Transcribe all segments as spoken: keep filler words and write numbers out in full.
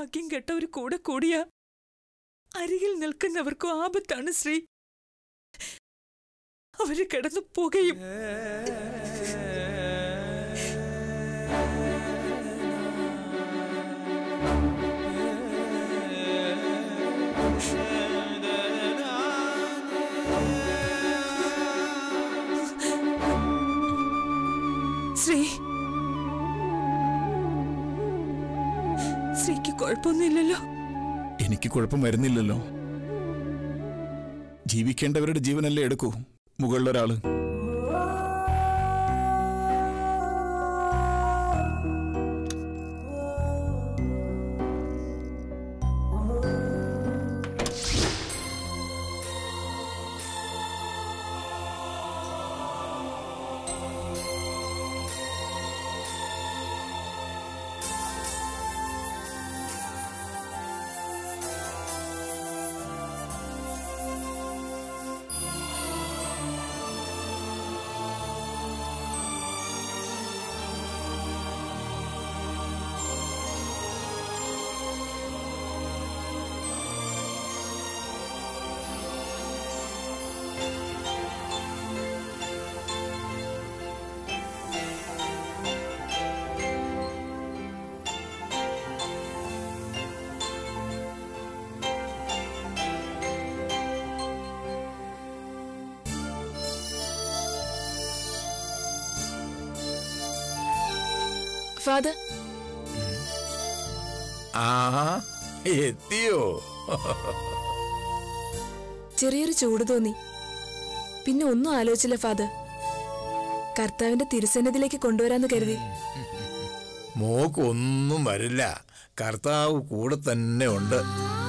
ഭാഗ്യം കെട്ടവർ കൂടെ കൂടിയ അരികിൽ നിൽക്കുന്നവർക്കും ആപത്താണ് ശ്രീ. അവര് കിടന്നു പുകയും. ശ്രീ ശ്രീക്ക് കുഴപ്പമൊന്നുമില്ലല്ലോ? എനിക്ക് കുഴപ്പം വരുന്നില്ലല്ലോ. ജീവിക്കേണ്ടവരുടെ ജീവനല്ലേ എടുക്കൂ മുകളിലൊരാള്. ഫാദർ എത്തിയോ? ചെറിയൊരു ചൂട് തോന്നി. പിന്നെ ഒന്നും ആലോചിച്ചില്ല ഫാദർ. കർത്താവിന്റെ തിരുസന്നിധിയിലേക്ക് കൊണ്ടുവരാന്ന് കരുതി. മോക്കൊന്നും വരില്ല, കർത്താവ് കൂടെ തന്നെ ഉണ്ട്.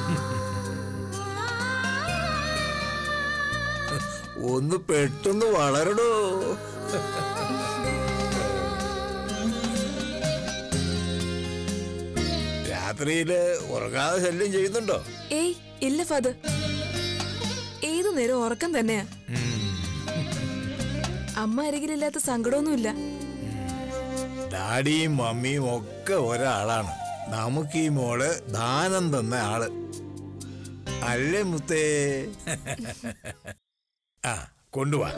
ഒന്ന് പെട്ടെന്ന് വളരണോ. രാത്രിയില് ഉറങ്ങാതെ ശല്യം ചെയ്യുന്നുണ്ടോ? ഏയ് ഇല്ല ഫാദർ, ഏതു നേരം ഉറക്കം തന്നെയാ. അമ്മ അരികിലില്ലാത്ത സങ്കടമൊന്നുമില്ല. ഡാഡിയും മമ്മിയും ഒക്കെ ഒരാളാണ്. നമുക്ക് ഈ മോള് ദാനം തന്ന ആള് അല്ലേ മുത്തേ? ആ കൊണ്ടുവാ.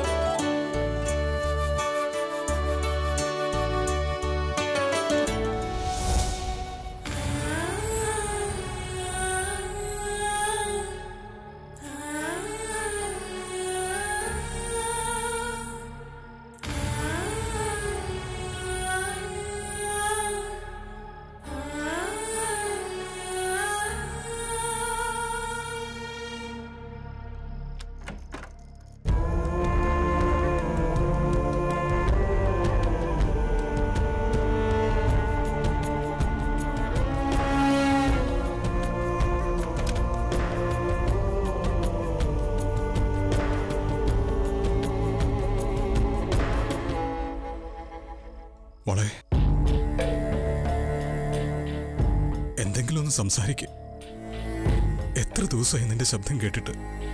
മോളെ, എന്തെങ്കിലും ഒന്ന് സംസാരിക്ക്. എത്ര ദിവസമായി നിന്റെ ശബ്ദം കേട്ടിട്ട്.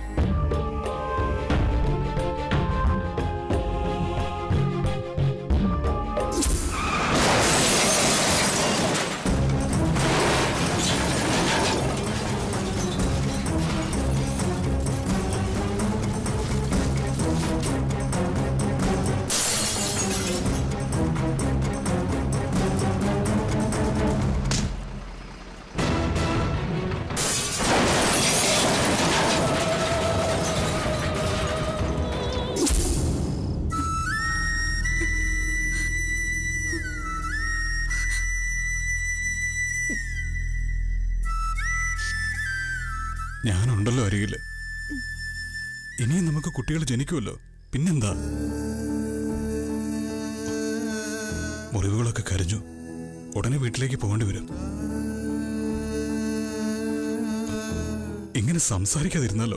ഞാനുണ്ടല്ലോ അരികില്. ഇനിയും നമുക്ക് കുട്ടികൾ ജനിക്കുമല്ലോ, പിന്നെന്താ. മുറിവുകളൊക്കെ കരഞ്ഞു, ഉടനെ വീട്ടിലേക്ക് പോകേണ്ടി വരും. ഇങ്ങനെ സംസാരിക്കാതിരുന്നാലോ?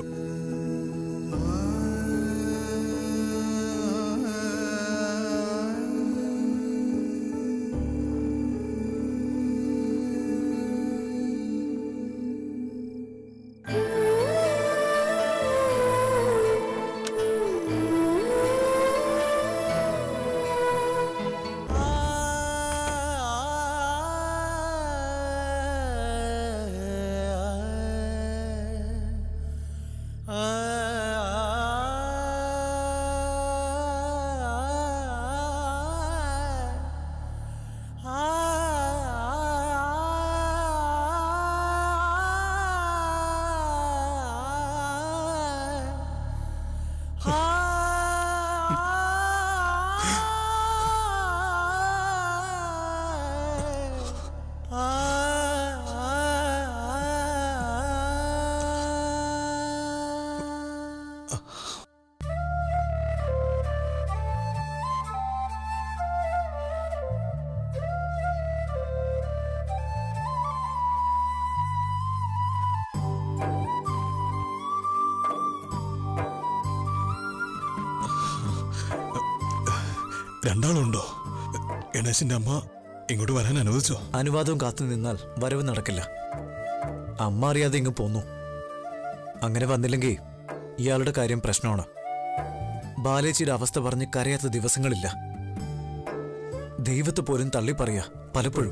രണ്ടാളുണ്ടോ? ഗണേശന്റെ അമ്മ ഇങ്ങോട്ട് വരാൻ അനുവദിച്ചോ? അനുവാദവും കാത്തു നിന്നാൽ വരവ് നടക്കില്ല. അമ്മ അറിയാതെ ഇങ്ങ് പോന്നു. അങ്ങനെ വന്നില്ലെങ്കിൽ ഇയാളുടെ കാര്യം പ്രശ്നമാണ്. ബാലേച്ചിയുടെ അവസ്ഥ പറഞ്ഞ് കരയാത്ത ദിവസങ്ങളില്ല. ദൈവത്തെ പോലും തള്ളി പറയാ പലപ്പോഴും.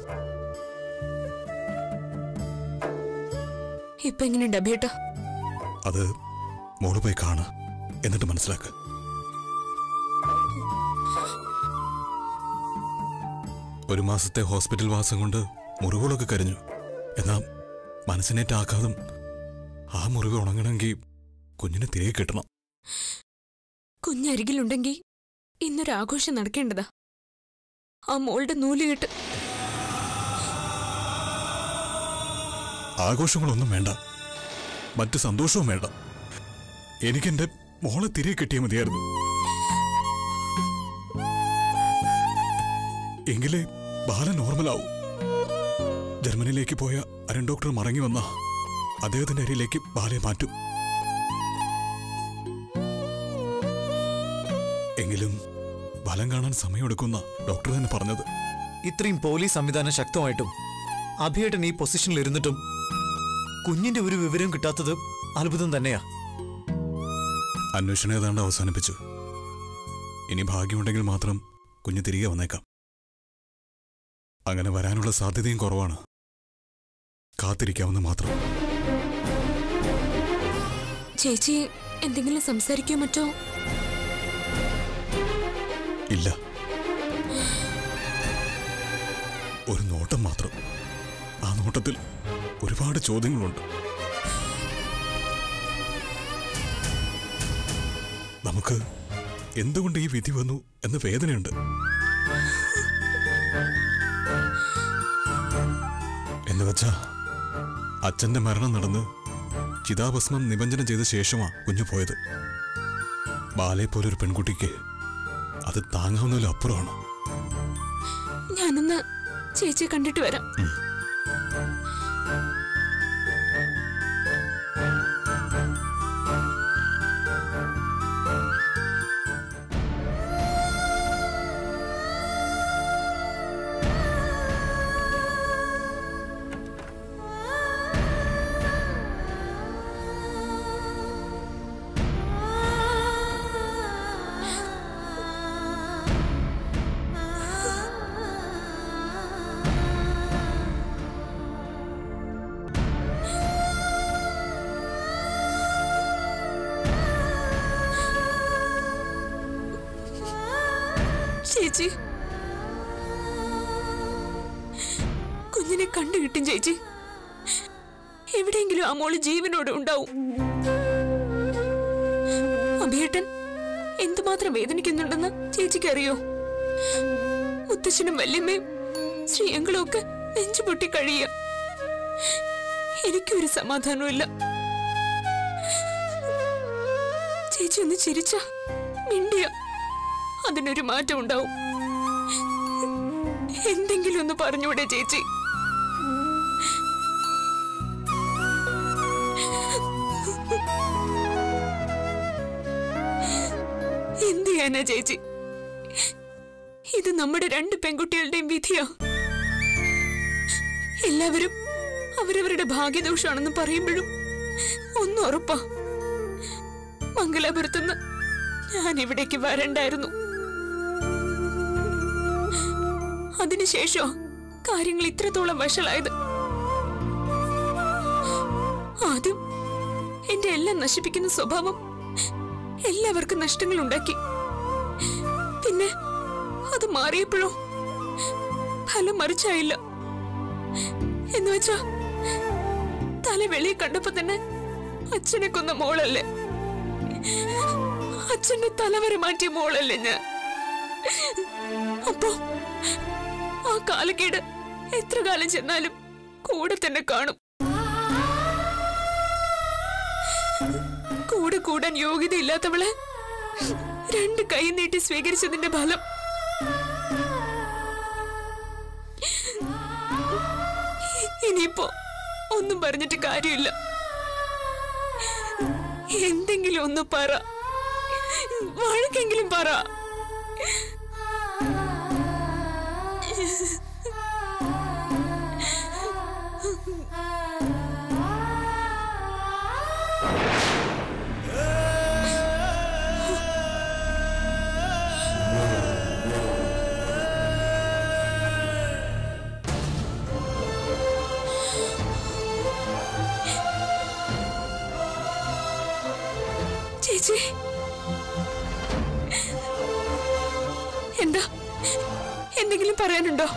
ഇപ്പൊ എങ്ങനെയുണ്ട് അഭിയേട്ടാ? അത് മോള് പോയി കാണ, എന്നിട്ട് മനസ്സിലാക്ക. ഒരു മാസത്തെ ഹോസ്പിറ്റൽ വാസം കൊണ്ട് മുറിവുകളൊക്കെ കരിഞ്ഞു. എന്നാ മനസ്സിനേറ്റാക്കാതും ആ മുറിവ് ഉണങ്ങണമെങ്കിൽ കുഞ്ഞിനെ തിരികെ കിട്ടണം. കുഞ്ഞരികിലുണ്ടെങ്കിൽ ഇന്നൊരു ആഘോഷം നടക്കേണ്ടതാ. ആ മോളുടെ നൂലുകെട്ട്. ആഘോഷങ്ങളൊന്നും വേണ്ട, മറ്റു സന്തോഷവും വേണ്ട. എനിക്കെന്റെ മോളെ തിരികെ കിട്ടിയാൽ മതിയായിരുന്നു. എങ്കിലേ ബാല നോർമലാവും. ജർമ്മനിയിലേക്ക് പോയ അരുൺ ഡോക്ടർ മടങ്ങി വന്ന അദ്ദേഹത്തിന്റെ അരിയിലേക്ക് ബാലയെ മാറ്റും. എങ്കിലും ഫലം കാണാൻ സമയമെടുക്കുന്ന ഡോക്ടർ തന്നെ പറഞ്ഞത്. ഇത്രയും പോലീസ് സംവിധാനം ശക്തമായിട്ടും അഭിയേട്ടൻ ഈ പൊസിഷനിൽ ഇരുന്നിട്ടും കുഞ്ഞിന്റെ ഒരു വിവരം കിട്ടാത്തത് അത്ഭുതം തന്നെയാ. അന്വേഷണം ഏതാണ്ട് അവസാനിപ്പിച്ചു. ഇനി ഭാഗ്യമുണ്ടെങ്കിൽ മാത്രം കുഞ്ഞ് തിരികെ വന്നേക്കാം. അങ്ങനെ വരാനുള്ള സാധ്യതയും കുറവാണ്. കാത്തിരിക്കാവുന്ന മാത്രം. ചേച്ചി എന്തെങ്കിലും സംസാരിക്കോ മറ്റോ? ഇല്ല, ഒരു നോട്ടം മാത്രം. ആ നോട്ടത്തിൽ ഒരുപാട് ചോദ്യങ്ങളുണ്ട്. നമുക്ക് എന്തുകൊണ്ട് ഈ വിധി വന്നു എന്ന വേദനയുണ്ട്. എന്ന് വെച്ചാ അച്ഛന്റെ മരണം നടന്ന് ചിതാഭസ്മം നിമഞ്ജനം ചെയ്ത ശേഷമാ കുഞ്ഞു പോയത്. ബാലയെ പോലൊരു പെൺകുട്ടിക്ക് അത് താങ്ങാവുന്നതിലും അപ്പുറമാണ്. ഞാനൊന്ന് ചേച്ചിയെ കണ്ടിട്ട് വരാം. ചേച്ചി, കുഞ്ഞിനെ കണ്ടു കിട്ടും ചേച്ചി. എവിടെയെങ്കിലും ആ മോള് ജീവനോടെ ഉണ്ടാവും. അഭിയേട്ടൻ എന്തുമാത്രം വേദനിക്കുന്നുണ്ടെന്ന് ചേച്ചിക്ക് അറിയോ? മുത്തശ്ശനും വല്യമ്മയും ശ്രീയങ്ങളും ഒക്കെ നെഞ്ചുപൊട്ടി കഴിയ. എനിക്കൊരു സമാധാനമില്ല. ചേച്ചി ഒന്ന് ചിരിച്ച മിണ്ടിയ അതിനൊരു മാറ്റം ഉണ്ടാവും. എന്തെങ്കിലും ഒന്ന് പറഞ്ഞൂടെ ചേച്ചി? എന്ത് ചെയ്യാനാ ചേച്ചി? ഇത് നമ്മുടെ രണ്ട് പെൺകുട്ടികളുടെയും വിധിയാ. എല്ലാവരും അവരവരുടെ ഭാഗ്യദോഷമാണെന്ന് പറയുമ്പോഴും ഒന്നും ഉറപ്പാ, മംഗലാപുരത്തുനിന്ന് ഞാൻ ഇവിടേക്ക് വരണ്ടായിരുന്നു. അതിനുശേഷം കാര്യങ്ങൾ ഇത്രത്തോളം വഷളായത്. ആദ്യം എന്റെ എല്ലാം നശിപ്പിക്കുന്ന സ്വഭാവം എല്ലാവർക്കും നഷ്ടങ്ങൾ ഉണ്ടാക്കി. പിന്നെ അത് മാറിയപ്പോഴോ ഫലം മറിച്ചായില്ല. എന്ന് വെച്ചാ തല വെളിയെ കണ്ടപ്പോ തന്നെ അച്ഛനെ കൊന്ന മോളല്ലേ, അച്ഛന്റെ തലവരെ മാറ്റിയ മോളല്ലേ ഞാൻ. അപ്പോ ആ കാലക്കേട് എത്ര കാലം ചെന്നാലും കൂടെ തന്നെ കാണും. കൂടെ കൂടാൻ യോഗ്യതയില്ലാത്തവളെ രണ്ട് കൈ നീട്ടി സ്വീകരിച്ചതിന്റെ ഫലം ഇനിയിപ്പോ ഒന്നും പറഞ്ഞിട്ട് കാര്യമില്ല. എന്തെങ്കിലും ഒന്ന് പറ, വഴക്കെങ്കിലും പറ. എന്താ എന്തെങ്കിലും പറയാനുണ്ടോ?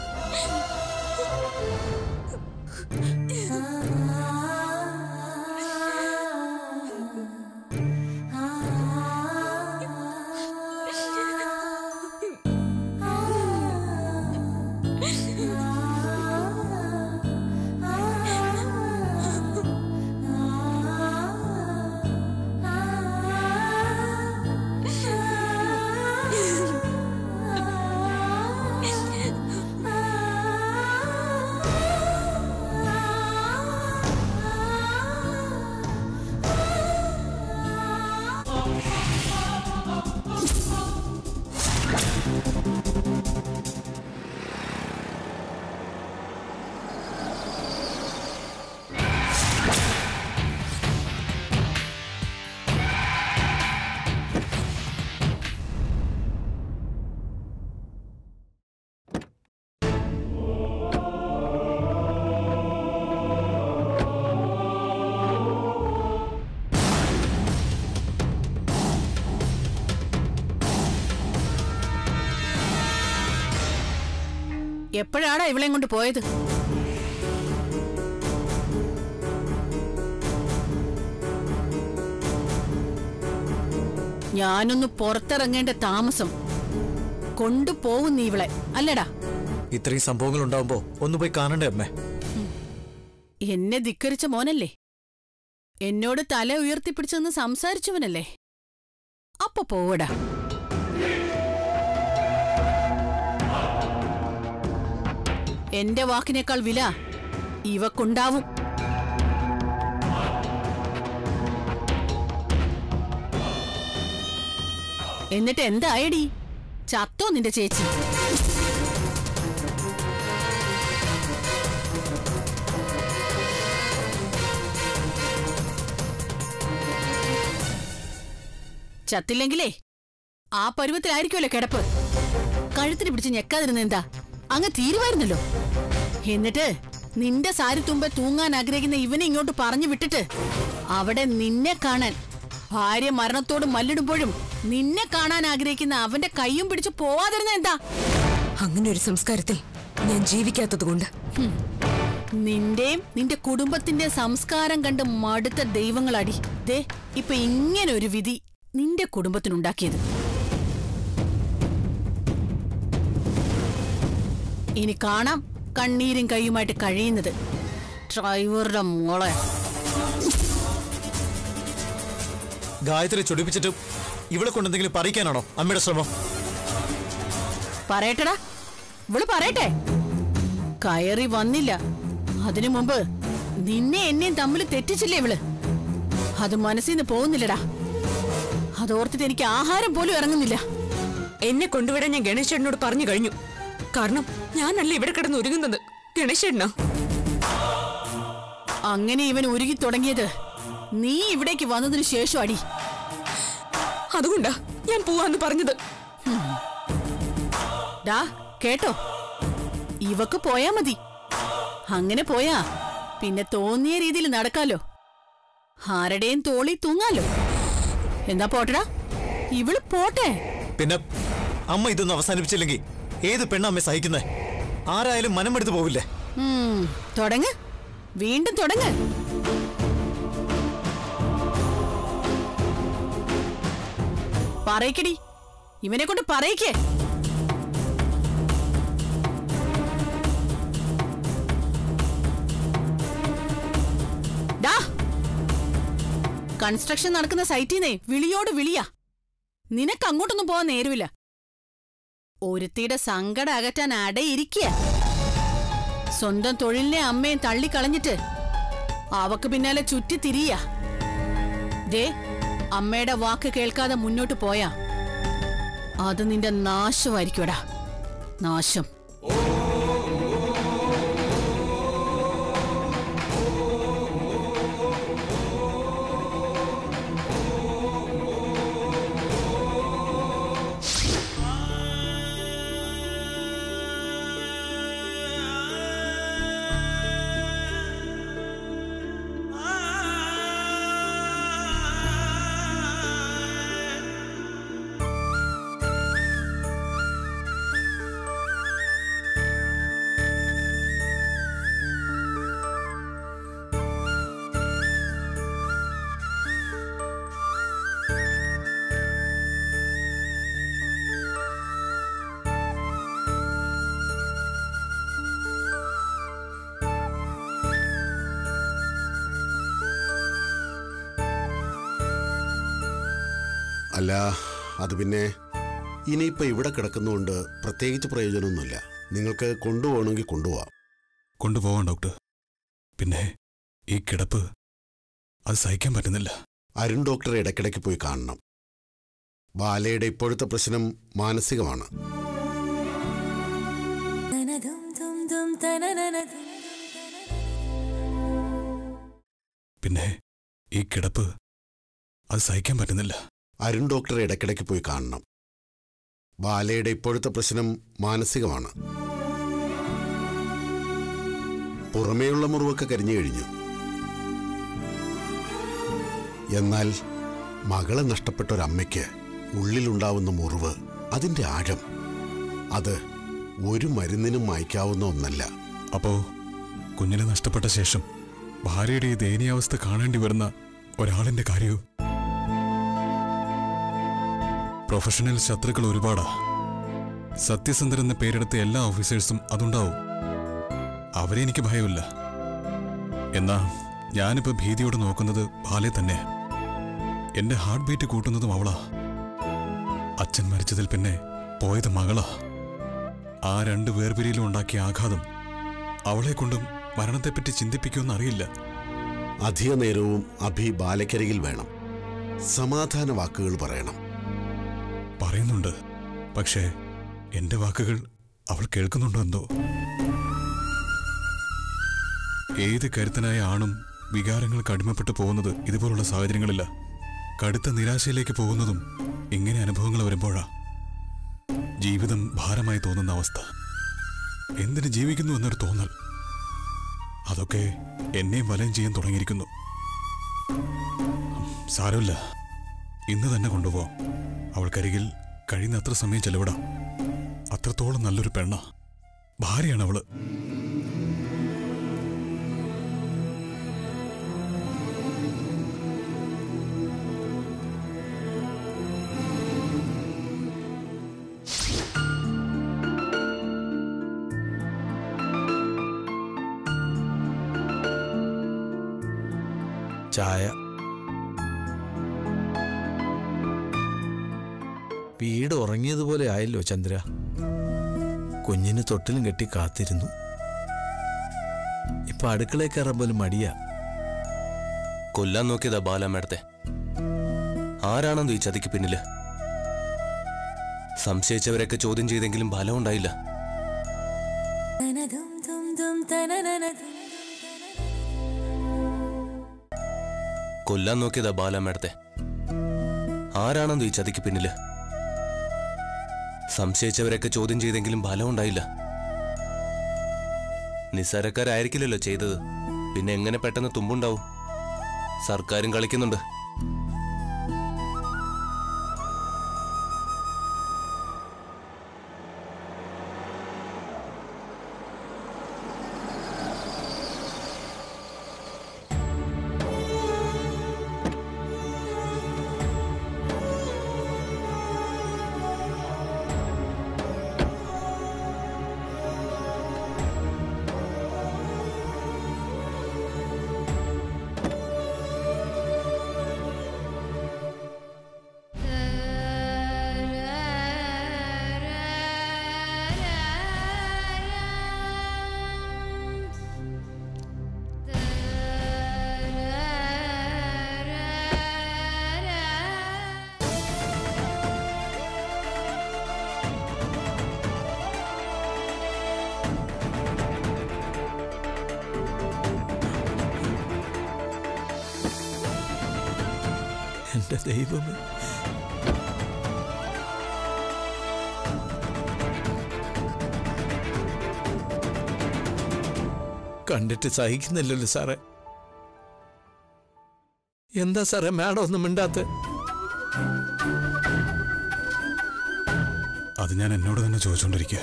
എപ്പോഴാടാ ഇവളെയും കൊണ്ട് പോയത്? ഞാനൊന്ന് പുറത്തിറങ്ങേണ്ട താമസം കൊണ്ടുപോകും നീ ഇവളെ, അല്ലടാ? ഇത്രയും സംഭവങ്ങൾ ഉണ്ടാവുമ്പോ ഒന്ന് പോയി കാണണ്ടേ അമ്മേ? എന്നെ ധിക്കരിച്ച മോനല്ലേ, എന്നോട് തല ഉയർത്തിപ്പിടിച്ചെന്ന് സംസാരിച്ചവനല്ലേ, അപ്പൊ പോവടാ. എന്റെ വാക്കിനേക്കാൾ വില ഇവക്കുണ്ടാവും. എന്നിട്ട് എന്തായടി, ചത്തോ നിന്റെ ചേച്ചി? ചത്തില്ലെങ്കിലേ ആ പരുവത്തിലായിരിക്കുമല്ലോ കിടപ്പ്. കഴുത്തിന് പിടിച്ച് ഞെക്കാതിരുന്ന എന്താ, അങ്ങ് തീരുമായിരുന്നല്ലോ. എന്നിട്ട് നിന്റെ സാരി തുമ്പെ തൂങ്ങാൻ ആഗ്രഹിക്കുന്ന ഇവനെ ഇങ്ങോട്ട് പറഞ്ഞു വിട്ടിട്ട് അവിടെ നിന്നെ കാണാൻ, ഭാര്യ മരണത്തോട് മല്ലിടുമ്പോഴും നിന്നെ കാണാൻ ആഗ്രഹിക്കുന്ന അവന്റെ കൈയും പിടിച്ച് പോവാതിരുന്ന എന്താ? അങ്ങനെ ഒരു സംസ്കാരത്തിൽ ഞാൻ ജീവിക്കാത്തത് കൊണ്ട്. നിന്റെയും നിന്റെ കുടുംബത്തിന്റെ സംസ്കാരം കണ്ട് മടുത്ത ദൈവങ്ങളാടി ദേ ഇപ്പൊ ഇങ്ങനെ ഒരു വിധി നിന്റെ കുടുംബത്തിനുണ്ടാക്കിയത്. ഇനി കാണാം കണ്ണീരും കൈയുമായിട്ട് കഴിയുന്നത് ഡ്രൈവറുടെ മോളെ. ഗായത്രി ചൊടിപ്പിച്ചിട്ട് ഇവളെ കൊണ്ടെന്തെങ്കിലും പറയിക്കാനാണോ അമ്മയുടെ ശ്രമം? പറയട്ടടാ, ഇവള് പറയട്ടെ. കയറി വന്നില്ല, അതിനു മുമ്പ് നിന്നെ എന്നെയും തമ്മിൽ തെറ്റിച്ചില്ലേ ഇവള്? അത് മനസ്സിൽ നിന്ന് പോകുന്നില്ലടാ. അതോർത്തിട്ട് എനിക്ക് ആഹാരം പോലും ഇറങ്ങുന്നില്ല. എന്നെ കൊണ്ടുവിടാൻ ഞാൻ ഗണേശേട്ടനോട് പറഞ്ഞു കഴിഞ്ഞു. കാരണം ഞാനല്ല ഇവിടെ കിടന്ന് ഒരുങ്ങുന്നത്, ഗണേശേട്ടനാ. അങ്ങനെ ഇവൻ ഒരുങ്ങി തുടങ്ങിയത് നീ ഇവിടേക്ക് വന്നതിന് ശേഷം അടി. അതുകൊണ്ടാ ഞാൻ പോവാന്ന് പറഞ്ഞത്. ഡാ കേട്ടോ, ഇവക്ക് പോയാ മതി. അങ്ങനെ പോയാ പിന്നെ തോന്നിയ രീതിയിൽ നടക്കാലോ, ആരുടെയും തോളി തൂങ്ങാലോ. എന്താ പോട്ടടാ, ഇവള് പോട്ടെ. പിന്നെ അമ്മ ഇതൊന്നും അവസാനിപ്പിച്ചില്ലെങ്കിൽ ഏത് പെണ്ണമ്മ സഹിക്കുന്നേ? ആരായാലും മനമെടുത്ത് പോവില്ലേ? തുടങ്ങ്, വീണ്ടും തുടങ്ങ്. പറയിക്കടി, ഇവനെ കൊണ്ട് പറയിക്കേ. ഡാ, കൺസ്ട്രക്ഷൻ നടക്കുന്ന സൈറ്റിന്നേ വിളിയോട് വിളിയാ. നിനക്ക് അങ്ങോട്ടൊന്നും പോവാൻ നേരുമില്ല. ഒരുത്തിയുടെ സങ്കടം അകറ്റാൻ അടയിരിക്കുക. സ്വന്തം തൊഴിലിനെ അമ്മയും തള്ളിക്കളഞ്ഞിട്ട് അവക്ക് പിന്നാലെ ചുറ്റി തിരിയ. ദേ, അമ്മയുടെ വാക്ക് കേൾക്കാതെ മുന്നോട്ട് പോയാ അത് നിന്റെ നാശമായിരിക്കുമടാ, നാശം. അല്ല, അത് പിന്നെ ഇനിയിപ്പോൾ ഇവിടെ കിടക്കുന്നതുകൊണ്ട് പ്രത്യേകിച്ച് പ്രയോജനമൊന്നുമില്ല. നിങ്ങൾക്ക് കൊണ്ടുപോകണമെങ്കിൽ കൊണ്ടുപോവാം. കൊണ്ടുപോവാം ഡോക്ടർ. പിന്നെ ഈ കിടപ്പ് അത് സഹിക്കാൻ പറ്റുന്നില്ല. അരുൺ ഡോക്ടറെ ഇടയ്ക്കിടയ്ക്ക് പോയി കാണണം. ബാലയുടെ ഇപ്പോഴത്തെ പ്രശ്നം മാനസികമാണ്. പിന്നെ ഈ കിടപ്പ് അത് സഹിക്കാൻ പറ്റുന്നില്ല. അരുൺ ഡോക്ടറെ ഇടയ്ക്കിടയ്ക്ക് പോയി കാണണം. ബാലയുടെ ഇപ്പോഴത്തെ പ്രശ്നം മാനസികമാണ്. പുറമേയുള്ള മുറിവൊക്കെ കരിഞ്ഞു കഴിഞ്ഞു. എന്നാൽ മകളെ നഷ്ടപ്പെട്ട ഒരമ്മയ്ക്ക് ഉള്ളിലുണ്ടാവുന്ന മുറിവ്, അതിൻ്റെ ആഴം, അത് ഒരു മരുന്നിനും മായ്ക്കാവുന്ന ഒന്നല്ല. അപ്പോ കുഞ്ഞിനെ നഷ്ടപ്പെട്ട ശേഷം ഭാര്യയുടെ ഈ ദയനീയാവസ്ഥ കാണേണ്ടി വരുന്ന ഒരാളിന്റെ കാര്യവും. പ്രൊഫഷണൽ ശത്രുക്കൾ ഒരുപാടാ. സത്യസന്ധരെന്ന് പേരെടുത്ത എല്ലാ ഓഫീസേഴ്സും അതുണ്ടാവും. അവരെ എനിക്ക് ഭയമില്ല. എന്നാ ഞാനിപ്പോ ഭീതിയോട് നോക്കുന്നത് ബാലെ തന്നെ. എന്റെ ഹാർട്ട് ബീറ്റ് കൂട്ടുന്നതും അവളാ. അച്ഛൻ മരിച്ചതിൽ പിന്നെ പോയത് മകളാ. ആ രണ്ട് വേർപിരിയിലും ഉണ്ടാക്കിയ ആഘാതം അവളെ കൊണ്ടും മരണത്തെപ്പറ്റി ചിന്തിപ്പിക്കുമെന്ന് അറിയില്ല. അധിക നേരവും അഭി ബാലക്കരികിൽ വേണം. സമാധാന വാക്കുകൾ പറയണം. പറയുന്നുണ്ട്, പക്ഷേ എന്റെ വാക്കുകൾ അവൾ കേൾക്കുന്നുണ്ടോ എന്തോ. ഏത് കരുത്തനായ ആണും വികാരങ്ങൾക്ക് അടിമപ്പെട്ടു പോകുന്നത് ഇതുപോലുള്ള സാഹചര്യങ്ങളില്ല. കടുത്ത നിരാശയിലേക്ക് പോകുന്നതും ഇങ്ങനെ അനുഭവങ്ങൾ വരുമ്പോഴാ. ജീവിതം ഭാരമായി തോന്നുന്ന അവസ്ഥ, എന്തിന് ജീവിക്കുന്നു എന്നൊരു തോന്നൽ, അതൊക്കെ എന്നെയും വലയം ചെയ്യാൻ തുടങ്ങിയിരിക്കുന്നു. സാരമില്ല, ഇന്ന് തന്നെ കൊണ്ടുപോവാം. അവൾക്കരികിൽ കഴിയുന്ന അത്ര സമയം ചെലവിടാം. അത്രത്തോളം നല്ലൊരു പെണ്ണ, ഭാര്യയാണ് അവള്. ചായ. വീട് ഉറങ്ങിയതുപോലെ ആയല്ലോ ചന്ദ്ര. കുഞ്ഞിന് തൊട്ടിലും കെട്ടി കാത്തിരുന്നു. ഇപ്പൊ അടുക്കളയിൽ കയറാൻ പോലും മടിയാ. കൊല്ലാൻ നോക്കിയതാ ബാല മേടത്തെ. ആരാണെന്നോ ഈ ചതിക്ക് പിന്നില്. സംശയിച്ചവരൊക്കെ ചോദ്യം ചെയ്തെങ്കിലും ഫലം ഉണ്ടായില്ല. കൊല്ലാൻ നോക്കിയതാ ബാല മേടത്തെ. ആരാണെന്നോ ഈ ചതിക്ക് പിന്നില്. സംശയിച്ചവരൊക്കെ ചോദ്യം ചെയ്തെങ്കിലും ഫലം ഉണ്ടായില്ല. നിസ്സാരക്കാരായിരിക്കില്ലല്ലോ ചെയ്തത്. പിന്നെ എങ്ങനെ പെട്ടെന്ന് തുമ്പുണ്ടാവും? സർക്കാരും കളിക്കുന്നുണ്ട്. എന്റെ ദൈവമേ, കണ്ടിട്ട് സഹിക്കുന്നില്ലല്ലോ സാറേ. എന്താ സാറേ മാഡം ഒന്നും മിണ്ടാത്ത? അത് ഞാൻ എന്നോട് തന്നെ ചോദിച്ചുകൊണ്ടിരിക്കുക.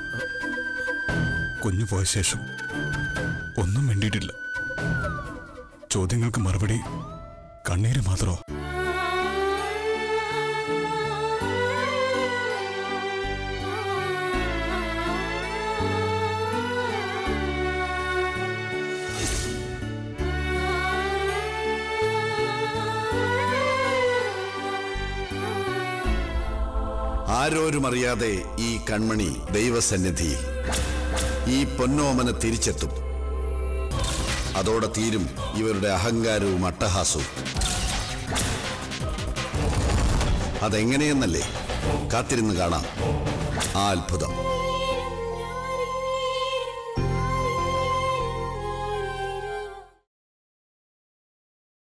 കുഞ്ഞു പോയ ശേഷം ഒന്നും വേണ്ടിയിട്ടില്ല. ചോദ്യങ്ങൾക്ക് മറുപടി കണ്ണീര് മാത്രമോ? ആരോരും അറിയാതെ ഈ കൺമണി ദൈവസന്നിധിയിൽ ഈ പൊന്നോമന തിരിച്ചെത്തും. അതോടെ തീരും ഇവരുടെ അഹങ്കാരവും അട്ടഹാസവും. അതെങ്ങനെയെന്നല്ലേ കാത്തിരുന്ന് കാണാം ആ അത്ഭുതം.